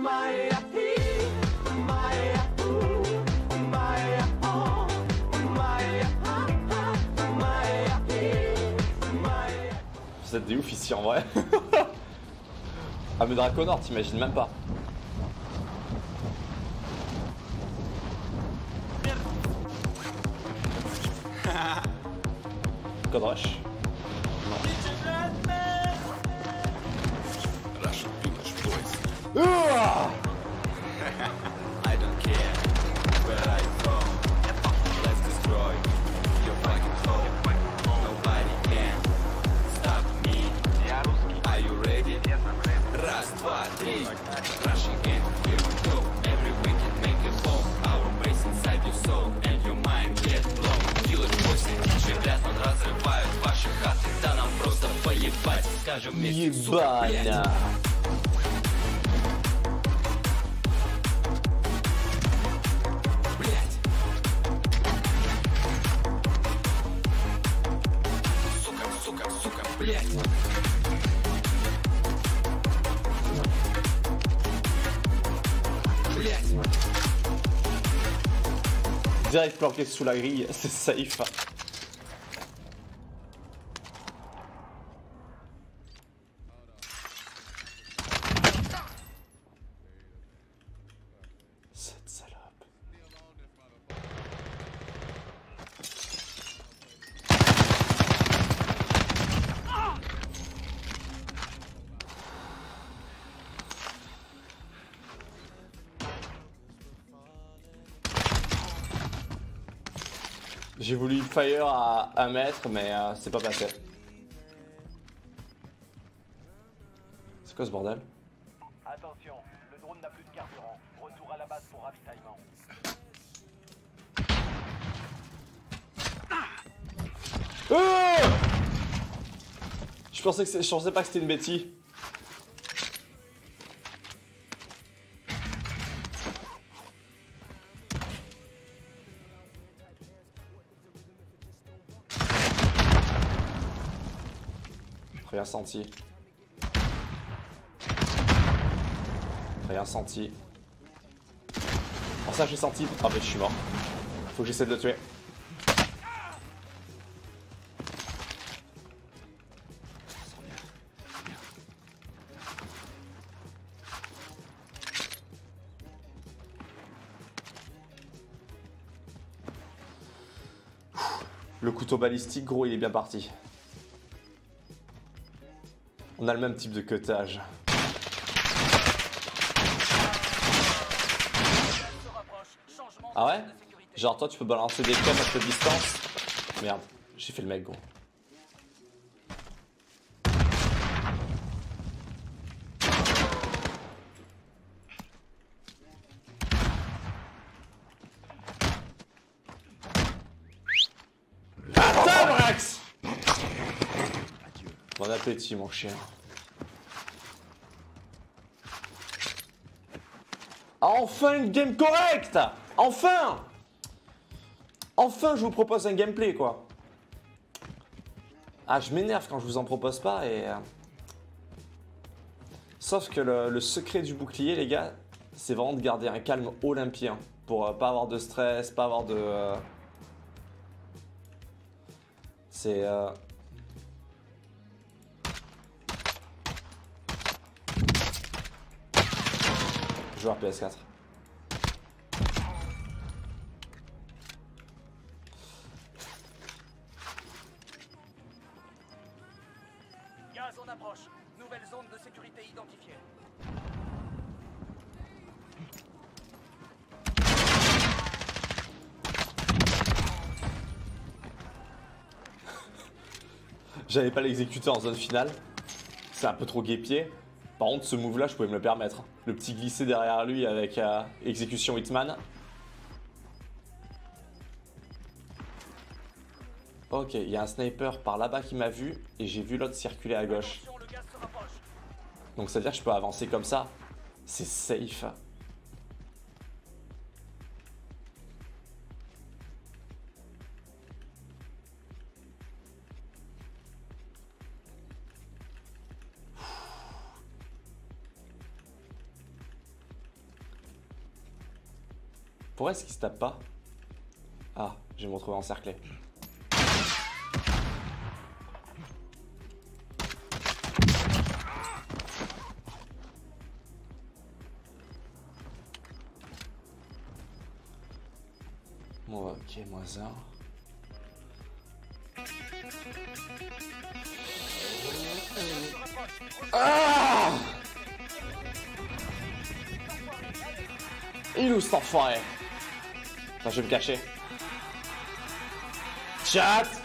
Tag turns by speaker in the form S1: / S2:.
S1: Vous êtes des ouf ici en vrai. Ah mais Draconor, t'imagines même pas. Code Rush. Non.
S2: I don't care where I go. Let's destroy your fucking home. Nobody can stop me. Are you ready? Раз, два, три. Rush again, here we go. Every weekend make it home. Our base inside your soul and your mind get blown. Killer voice кричат, он разрывает ваши хаты. Да нам просто поебать. Скажем вместе, сука, блядь.
S1: Direct planqué sous la grille, c'est safe. Cette salope. J'ai voulu fire à 1 mètre, mais c'est pas passé. C'est quoi ce bordel?
S3: Attention, le drone n'a plus de carburant. Retour à la base pour ravitaillement.
S1: Je pensais pas que c'était une bêtise. Rien senti. Rien senti. Oh ça j'ai senti. Ah mais je suis mort. Faut que j'essaie de le tuer. Le couteau balistique gros il est bien parti. On a le même type de cutage. Ah ouais? Genre toi tu peux balancer des coms à cette distance? Merde, j'ai fait le mec gros. Attends Brax! Bon appétit mon chien. Enfin une game correcte! Enfin! Enfin je vous propose un gameplay quoi. Ah je m'énerve quand je vous en propose pas et... Sauf que le secret du bouclier les gars, c'est vraiment de garder un calme olympien. Pour pas avoir de stress, pas avoir de... C'est... Joueur PS4.
S3: Gaz en approche. Nouvelle zone de sécurité identifiée.
S1: J'avais pas l'exécuter en zone finale. C'est un peu trop guépier. Par contre, ce move là, je pouvais me le permettre. Le petit glissé derrière lui avec exécution Hitman. Ok, il y a un sniper par là-bas qui m'a vu et j'ai vu l'autre circuler à gauche. Donc ça veut dire que je peux avancer comme ça. C'est safe. Pourquoi est-ce qu'il se tape pas? Ah, je vais me retrouver encerclé. Bon, ok, moins un. Ah! Il est où cet enfoiré? Attends, je vais me cacher. Chat!